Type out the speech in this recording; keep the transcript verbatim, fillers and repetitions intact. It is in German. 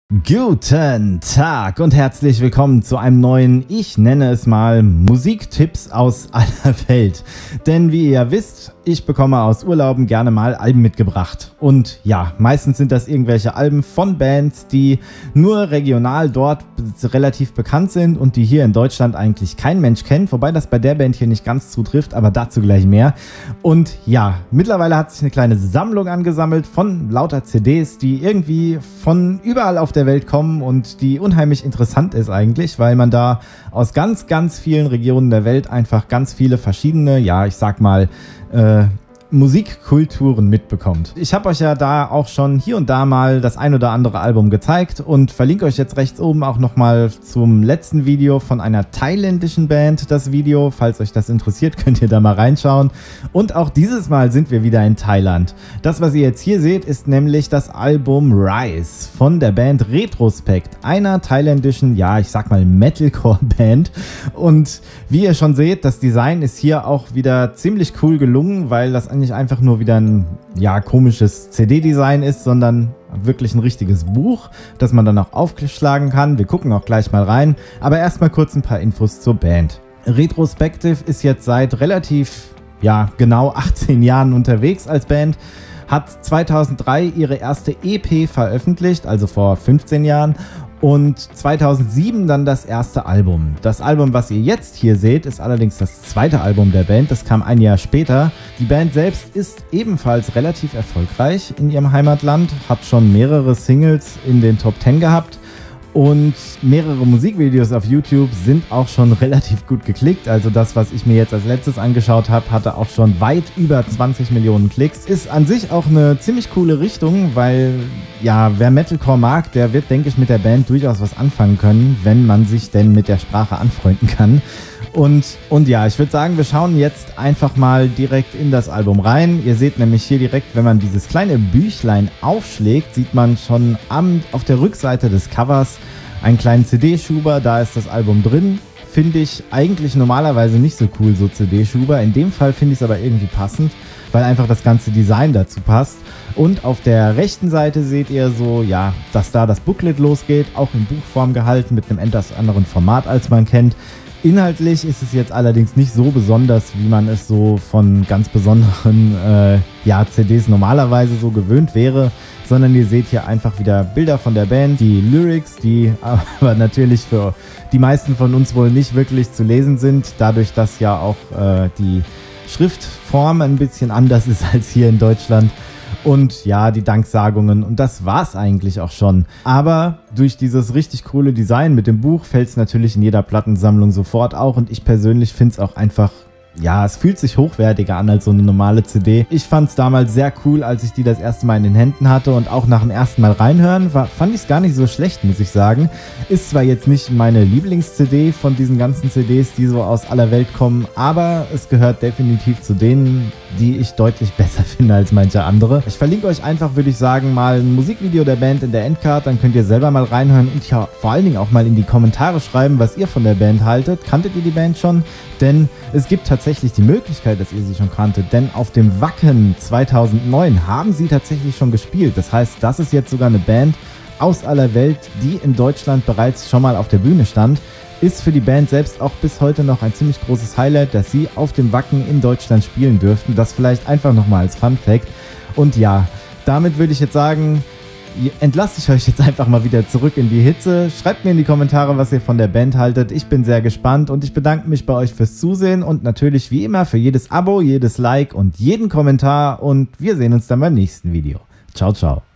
Guten Tag und herzlich willkommen zu einem neuen, ich nenne es mal, Musiktipps aus aller Welt. Denn wie ihr ja wisst, ich bekomme aus Urlauben gerne mal Alben mitgebracht. Und ja, meistens sind das irgendwelche Alben von Bands, die nur regional dort relativ bekannt sind und die hier in Deutschland eigentlich kein Mensch kennt. Wobei das bei der Band hier nicht ganz zutrifft, aber dazu gleich mehr. Und ja, mittlerweile hat sich eine kleine Sammlung angesammelt von lauter C Ds, die irgendwie von überall auf der Welt kommen und die unheimlich interessant ist eigentlich, weil man da aus ganz, ganz vielen Regionen der Welt einfach ganz viele verschiedene, ja, ich sag mal, äh, Musikkulturen mitbekommt. Ich habe euch ja da auch schon hier und da mal das ein oder andere Album gezeigt und verlinke euch jetzt rechts oben auch nochmal zum letzten Video von einer thailändischen Band das Video. Falls euch das interessiert, könnt ihr da mal reinschauen. Und auch dieses Mal sind wir wieder in Thailand. Das, was ihr jetzt hier seht, ist nämlich das Album Rise von der Band Retrospect, einer thailändischen, ja, ich sag mal Metalcore-Band. Und wie ihr schon seht, das Design ist hier auch wieder ziemlich cool gelungen, weil das nicht einfach nur wieder ein ja, komisches C D-Design ist, sondern wirklich ein richtiges Buch, das man dann auch aufschlagen kann. Wir gucken auch gleich mal rein, aber erstmal kurz ein paar Infos zur Band. Retrospective ist jetzt seit relativ, ja, genau achtzehn Jahren unterwegs als Band, hat zweitausenddrei ihre erste E P veröffentlicht, also vor fünfzehn Jahren, und zweitausendsieben dann das erste Album. Das Album, was ihr jetzt hier seht, ist allerdings das zweite Album der Band. Das kam ein Jahr später. Die Band selbst ist ebenfalls relativ erfolgreich in ihrem Heimatland, hat schon mehrere Singles in den Top zehn gehabt und mehrere Musikvideos auf YouTube sind auch schon relativ gut geklickt. Also das, was ich mir jetzt als letztes angeschaut habe, hatte auch schon weit über zwanzig Millionen Klicks. Ist an sich auch eine ziemlich coole Richtung, weil ja, wer Metalcore mag, der wird, denke ich, mit der Band durchaus was anfangen können, wenn man sich denn mit der Sprache anfreunden kann. Und, und ja, ich würde sagen, wir schauen jetzt einfach mal direkt in das Album rein. Ihr seht nämlich hier direkt, wenn man dieses kleine Büchlein aufschlägt, sieht man schon am, auf der Rückseite des Covers einen kleinen C D-Schuber. Da ist das Album drin. Finde ich eigentlich normalerweise nicht so cool, so C D-Schuber. In dem Fall finde ich es aber irgendwie passend, weil einfach das ganze Design dazu passt. Und auf der rechten Seite seht ihr so, ja, dass da das Booklet losgeht, auch in Buchform gehalten, mit einem etwas anderen Format, als man kennt. Inhaltlich ist es jetzt allerdings nicht so besonders, wie man es so von ganz besonderen äh, ja, C Ds normalerweise so gewöhnt wäre, sondern ihr seht hier einfach wieder Bilder von der Band, die Lyrics, die aber natürlich für die meisten von uns wohl nicht wirklich zu lesen sind, dadurch, dass ja auch äh, die Schriftform ein bisschen anders ist als hier in Deutschland. Und ja, die Danksagungen, und das war's eigentlich auch schon. Aber durch dieses richtig coole Design mit dem Buch fällt es natürlich in jeder Plattensammlung sofort auch, und ich persönlich finde es auch einfach, ja, es fühlt sich hochwertiger an als so eine normale C D. Ich fand es damals sehr cool, als ich die das erste Mal in den Händen hatte, und auch nach dem ersten Mal reinhören, war, fand ich es gar nicht so schlecht, muss ich sagen. Ist zwar jetzt nicht meine Lieblings-C D von diesen ganzen C Ds, die so aus aller Welt kommen, aber es gehört definitiv zu denen, die ich deutlich besser finde als manche andere. Ich verlinke euch einfach, würde ich sagen, mal ein Musikvideo der Band in der Endcard, dann könnt ihr selber mal reinhören und ja, vor allen Dingen auch mal in die Kommentare schreiben, was ihr von der Band haltet. Kanntet ihr die Band schon? Denn es gibt tatsächlich die Möglichkeit, dass ihr sie schon kanntet, denn auf dem Wacken zweitausendneun haben sie tatsächlich schon gespielt. Das heißt, das ist jetzt sogar eine Band aus aller Welt, die in Deutschland bereits schon mal auf der Bühne stand. Ist für die Band selbst auch bis heute noch ein ziemlich großes Highlight, dass sie auf dem Wacken in Deutschland spielen dürften. Das vielleicht einfach nochmal als Fun Fact. Und ja, damit würde ich jetzt sagen, entlasse ich euch jetzt einfach mal wieder zurück in die Hitze. Schreibt mir in die Kommentare, was ihr von der Band haltet. Ich bin sehr gespannt und ich bedanke mich bei euch fürs Zusehen und natürlich wie immer für jedes Abo, jedes Like und jeden Kommentar, und wir sehen uns dann beim nächsten Video. Ciao, ciao.